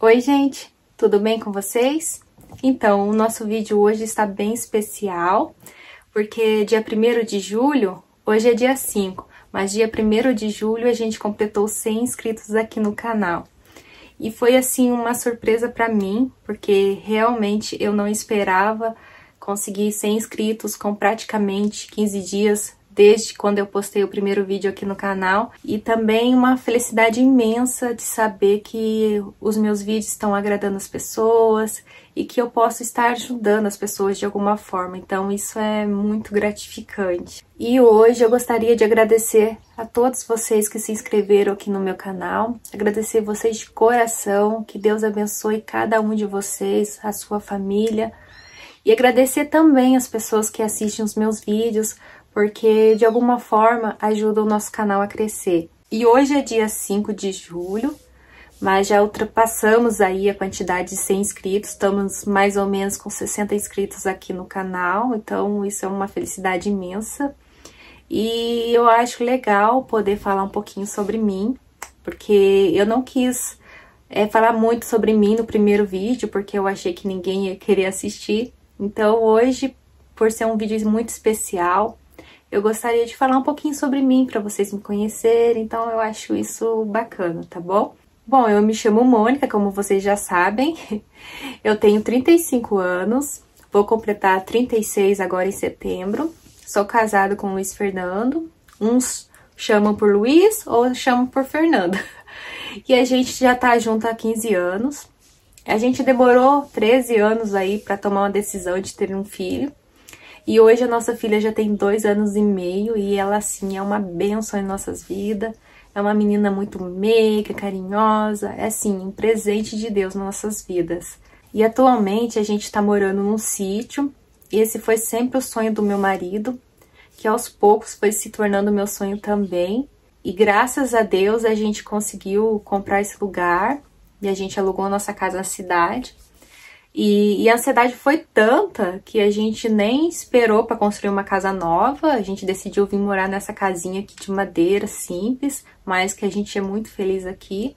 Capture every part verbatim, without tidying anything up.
Oi, gente! Tudo bem com vocês? Então, o nosso vídeo hoje está bem especial, porque dia primeiro de julho, hoje é dia cinco, mas dia primeiro de julho a gente completou cem inscritos aqui no canal. E foi, assim, uma surpresa para mim, porque realmente eu não esperava conseguir cem inscritos com praticamente quinze dias desde quando eu postei o primeiro vídeo aqui no canal, e também uma felicidade imensa de saber que os meus vídeos estão agradando as pessoas e que eu posso estar ajudando as pessoas de alguma forma, então isso é muito gratificante. E hoje eu gostaria de agradecer a todos vocês que se inscreveram aqui no meu canal, agradecer vocês de coração, que Deus abençoe cada um de vocês, a sua família, e agradecer também as pessoas que assistem os meus vídeos, porque de alguma forma ajuda o nosso canal a crescer. E hoje é dia cinco de julho, mas já ultrapassamos aí a quantidade de cem inscritos, estamos mais ou menos com sessenta inscritos aqui no canal, então isso é uma felicidade imensa. E eu acho legal poder falar um pouquinho sobre mim, porque eu não quis é, falar muito sobre mim no primeiro vídeo, porque eu achei que ninguém ia querer assistir. Então hoje, por ser um vídeo muito especial, eu gostaria de falar um pouquinho sobre mim, para vocês me conhecerem, então eu acho isso bacana, tá bom? Bom, eu me chamo Mônica, como vocês já sabem, eu tenho trinta e cinco anos, vou completar trinta e seis agora em setembro, sou casada com o Luiz Fernando, uns chamam por Luiz ou chamam por Fernando, e a gente já tá junto há quinze anos, a gente demorou treze anos aí para tomar uma decisão de ter um filho, e hoje a nossa filha já tem dois anos e meio e ela, assim, é uma bênção em nossas vidas. É uma menina muito meiga, carinhosa, é, assim, um presente de Deus nas nossas vidas. E atualmente a gente tá morando num sítio, e esse foi sempre o sonho do meu marido, que aos poucos foi se tornando meu sonho também. E graças a Deus a gente conseguiu comprar esse lugar, e a gente alugou a nossa casa na cidade. E, e a ansiedade foi tanta que a gente nem esperou para construir uma casa nova, a gente decidiu vir morar nessa casinha aqui de madeira simples, mas que a gente é muito feliz aqui.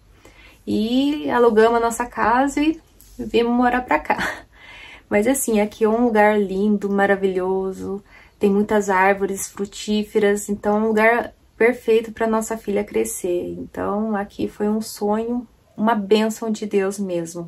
E alugamos a nossa casa e viemos morar pra cá. Mas assim, aqui é um lugar lindo, maravilhoso, tem muitas árvores frutíferas, então é um lugar perfeito para nossa filha crescer. Então aqui foi um sonho, uma bênção de Deus mesmo.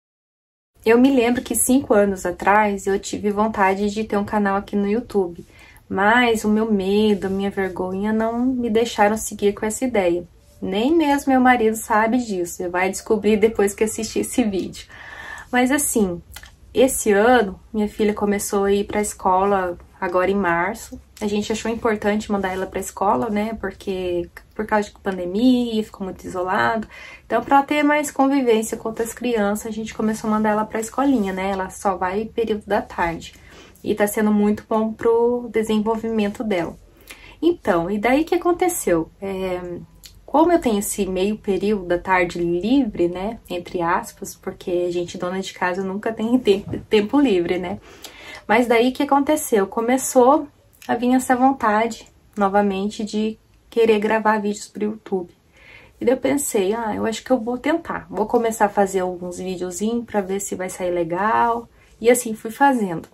Eu me lembro que cinco anos atrás eu tive vontade de ter um canal aqui no YouTube, mas o meu medo, a minha vergonha não me deixaram seguir com essa ideia. Nem mesmo meu marido sabe disso, você vai descobrir depois que assistir esse vídeo. Mas assim, esse ano minha filha começou a ir para a escola agora em março. A gente achou importante mandar ela para a escola, né, porque por causa de pandemia, ficou muito isolado. Então, para ter mais convivência com outras crianças, a gente começou a mandar ela para a escolinha, né? Ela só vai período da tarde. E tá sendo muito bom pro desenvolvimento dela. Então, e daí que aconteceu? É, como eu tenho esse meio período da tarde livre, né, entre aspas, porque a gente, dona de casa, nunca tem tempo, tempo livre, né? Mas daí que aconteceu? Começou a vir essa vontade, novamente, de querer gravar vídeos pro YouTube. E daí eu pensei, ah, eu acho que eu vou tentar. Vou começar a fazer alguns videozinhos pra ver se vai sair legal. E assim, fui fazendo.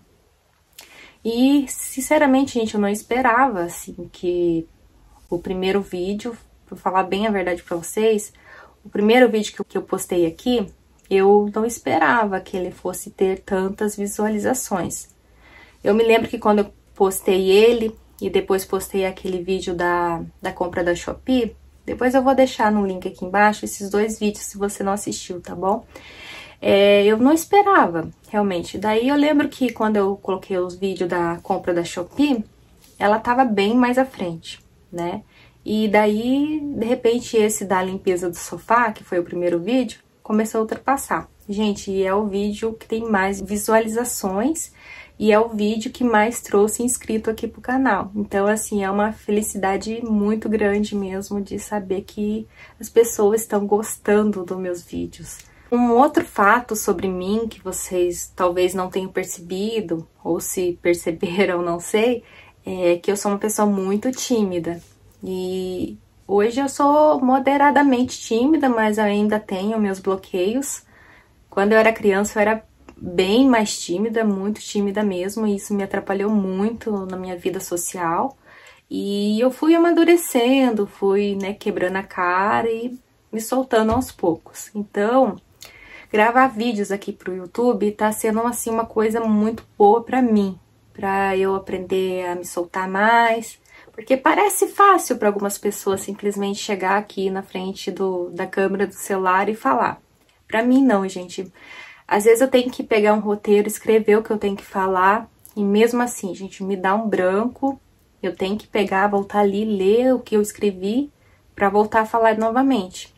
E, sinceramente, gente, eu não esperava, assim, que o primeiro vídeo, pra falar bem a verdade pra vocês, o primeiro vídeo que eu, que eu postei aqui, eu não esperava que ele fosse ter tantas visualizações. Eu me lembro que quando eu postei ele, e depois postei aquele vídeo da, da compra da Shopee, depois eu vou deixar no link aqui embaixo esses dois vídeos se você não assistiu, tá bom? É, eu não esperava, realmente. Daí eu lembro que quando eu coloquei os vídeos da compra da Shopee, ela tava bem mais à frente, né? E daí, de repente, esse da limpeza do sofá, que foi o primeiro vídeo, começou a ultrapassar. Gente, e é o vídeo que tem mais visualizações e é o vídeo que mais trouxe inscrito aqui pro canal. Então, assim, é uma felicidade muito grande mesmo de saber que as pessoas estão gostando dos meus vídeos. Um outro fato sobre mim que vocês talvez não tenham percebido, ou se perceberam, não sei, é que eu sou uma pessoa muito tímida. E hoje eu sou moderadamente tímida, mas eu ainda tenho meus bloqueios. Quando eu era criança, eu era bem mais tímida, muito tímida mesmo, e isso me atrapalhou muito na minha vida social. E eu fui amadurecendo, fui, né, quebrando a cara e me soltando aos poucos. Então, gravar vídeos aqui pro YouTube tá sendo, assim, uma coisa muito boa pra mim, pra eu aprender a me soltar mais, porque parece fácil para algumas pessoas simplesmente chegar aqui na frente do, da câmera do celular e falar. Pra mim não, gente. Às vezes eu tenho que pegar um roteiro, escrever o que eu tenho que falar, e mesmo assim, gente, me dá um branco, eu tenho que pegar, voltar ali, ler o que eu escrevi, pra voltar a falar novamente.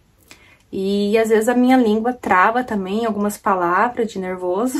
E às vezes a minha língua trava também algumas palavras de nervoso.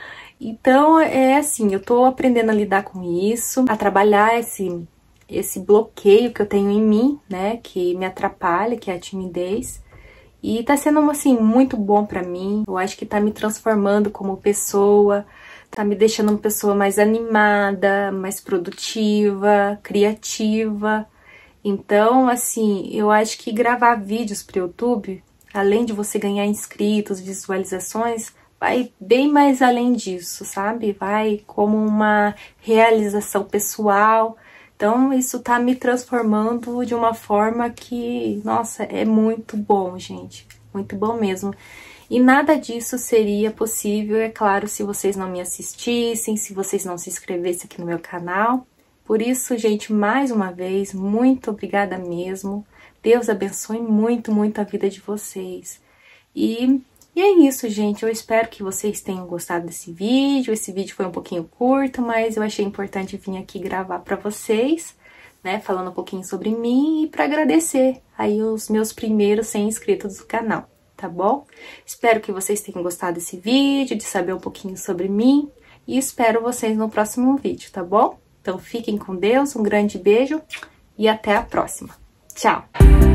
Então, é assim, eu tô aprendendo a lidar com isso, a trabalhar esse, esse bloqueio que eu tenho em mim, né, que me atrapalha, que é a timidez. E tá sendo, assim, muito bom pra mim. Eu acho que tá me transformando como pessoa, tá me deixando uma pessoa mais animada, mais produtiva, criativa. Então, assim, eu acho que gravar vídeos pro YouTube, além de você ganhar inscritos, visualizações, vai bem mais além disso, sabe? Vai como uma realização pessoal. Então, isso tá me transformando de uma forma que, nossa, é muito bom, gente. Muito bom mesmo. E nada disso seria possível, é claro, se vocês não me assistissem, se vocês não se inscrevessem aqui no meu canal. Por isso, gente, mais uma vez, muito obrigada mesmo. Deus abençoe muito, muito a vida de vocês. E... E é isso, gente. Eu espero que vocês tenham gostado desse vídeo. Esse vídeo foi um pouquinho curto, mas eu achei importante vir aqui gravar pra vocês, né? Falando um pouquinho sobre mim e pra agradecer aí os meus primeiros cem inscritos do canal, tá bom? Espero que vocês tenham gostado desse vídeo, de saber um pouquinho sobre mim. E espero vocês no próximo vídeo, tá bom? Então fiquem com Deus, um grande beijo e até a próxima. Tchau!